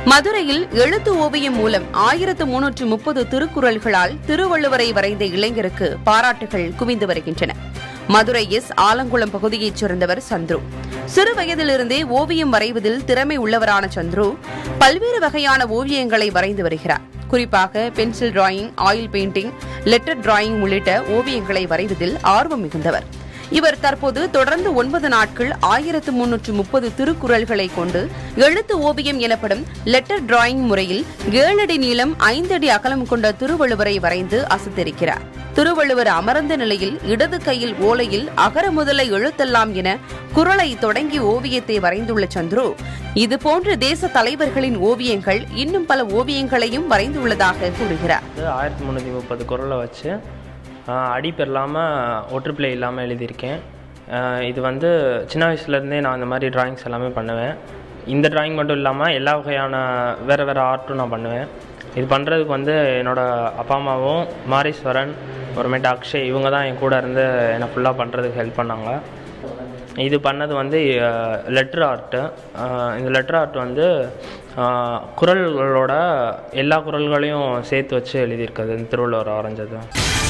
மதுரையில் எழுத்து ஓவியம் மூலம் 1330 திருக்குறள்களால் திருவள்ளுவரை வரைந்த இளைஞருக்கு பாராட்டுகள் குவிந்து வருகின்றன. மதுரை ஆலங்குளம் பகுதியைச் சேர்ந்தவர் சந்துரு. சிறு வயதிலிருந்தே ஓவியம் வரைவதில் திறமை உள்ளவரான சந்துரு பல்வேறு வகையான ஓவியங்களை வரைந்து வருகிறார். குறிப்பாக pencil drawing, oil painting, letter drawing உள்ளிட்ட ஓவியங்களை வரைவதில் ஆர்வம் மிகுந்தவர். இவர் தற்போது தொடர்ந்து 9 நாட்கள் 1330 திருக்குறள்களை கொண்டு எழுத்து ஓவியம் எனப்படும் லெட்டர் டிராயிங் முறையில் 7 அடி நீளம் 5 அடி அகலம் கொண்ட திருவள்ளுவரை வரைந்து அசத்திருக்கிறார். திருவள்ளுவர் அமர்ந்த நிலையில் இடது கையில் ஓலையில் அகர முதல எழுத்தெல்லாம் என குறளை தொடங்கி ஓவியத்தை வரைந்துள்ள சந்துரு, இதுபோன்ற தேச தலைவர்களின் ஓவியங்கள் இன்னும் பல ஓவியங்களையும் வரைந்துள்ளதாக கூறுகிறார். 1330 குறளை வச்சு அடிப்பு இல்லாமல் ஒற்றுப்பிழை இல்லாமல் எழுதியிருக்கேன். இது சின்ன வயசுலேருந்தே நான் இந்த மாதிரி ட்ராயிங்ஸ் எல்லாமே பண்ணுவேன். இந்த ட்ராயிங் மட்டும் இல்லாமல் எல்லா வகையான வேறு ஆர்ட்டும் நான் பண்ணுவேன். இது பண்ணுறதுக்கு என்னோடய அப்பா அம்மாவும் மாரீஸ்வரன், அப்புறமேட்டு அக்ஷய், இவங்க தான் என் கூட இருந்து என்னை ஃபுல்லாக பண்ணுறதுக்கு ஹெல்ப் பண்ணாங்க. இது பண்ணது லெட்டர் ஆர்ட்டு. இந்த லெட்டர் ஆர்ட் குறள்களோட எல்லா குறள்களையும் சேர்த்து வச்சு எழுதியிருக்குது. இந்த திருவள்ளுவர் வரைஞ்சது.